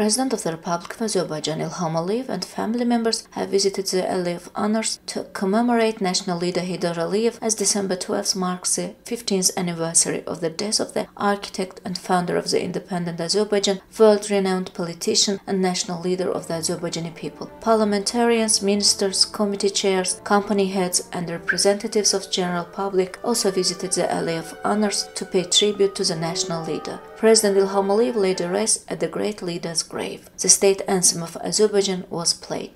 President of the Republic of Azerbaijan Ilham Aliyev and family members have visited the Aliyev honors to commemorate national leader Heydar Aliyev, as December 12 marks the 15th anniversary of the death of the architect and founder of the independent Azerbaijan, world-renowned politician and national leader of the Azerbaijani people. Parliamentarians, ministers, committee chairs, company heads and representatives of general public also visited the Aliyev honors to pay tribute to the national leader. President Ilham Aliyev laid to rest at the great leader's grave. The state anthem of Azerbaijan was played.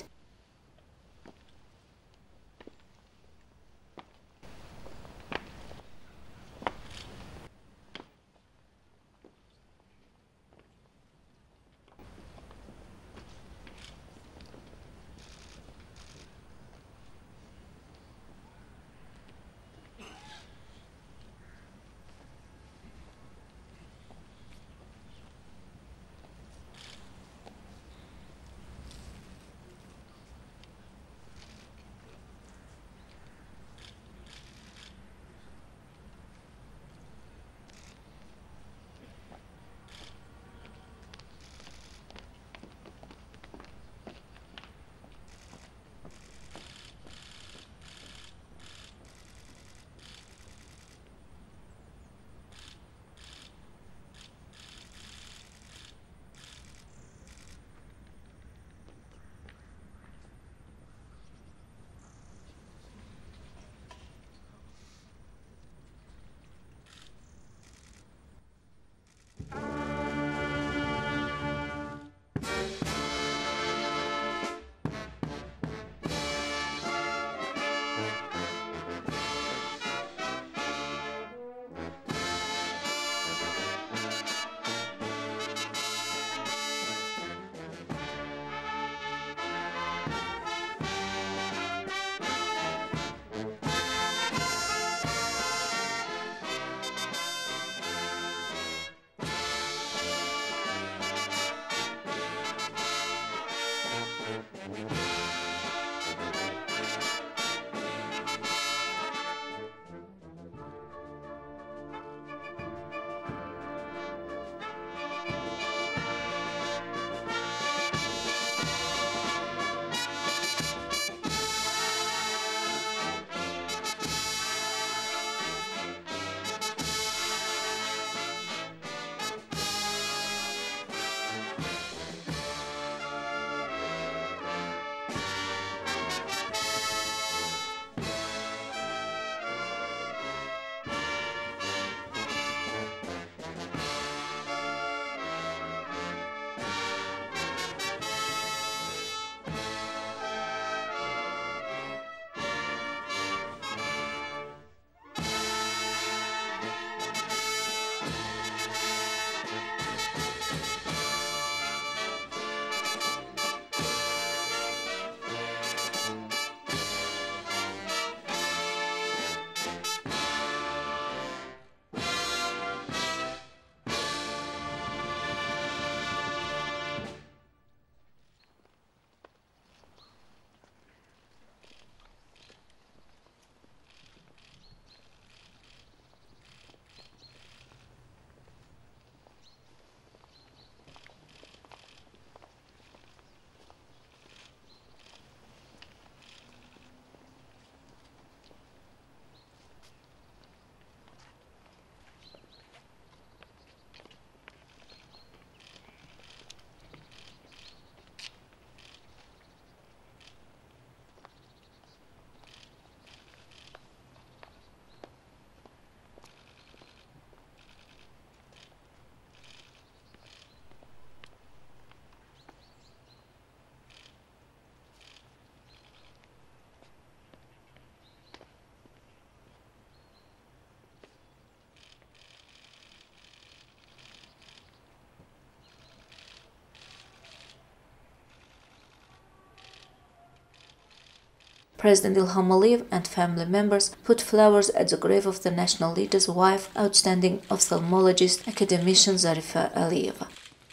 President Ilham Aliyev and family members put flowers at the grave of the national leader's wife, outstanding ophthalmologist, academician Zarifa Aliyeva.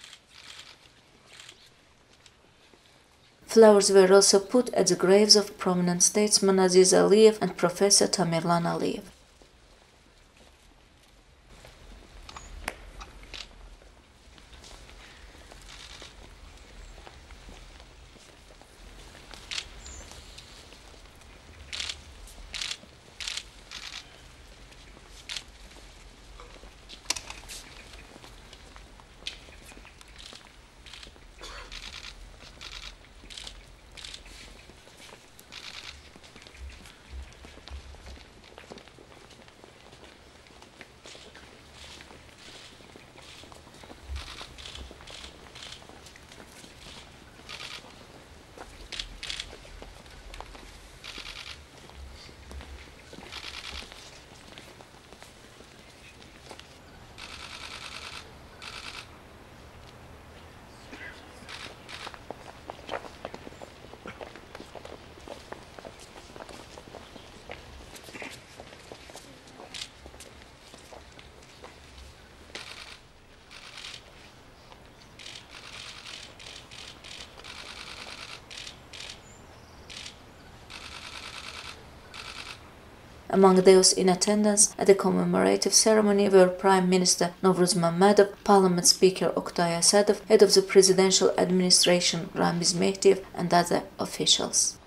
Flowers were also put at the graves of prominent statesman Aziz Aliyev and Professor Tamerlan Aliyev. Among those in attendance at the commemorative ceremony were Prime Minister Novruz Mammadov, Parliament Speaker Oktay Asadov, Head of the Presidential Administration Ramiz Mehdiyev, and other officials.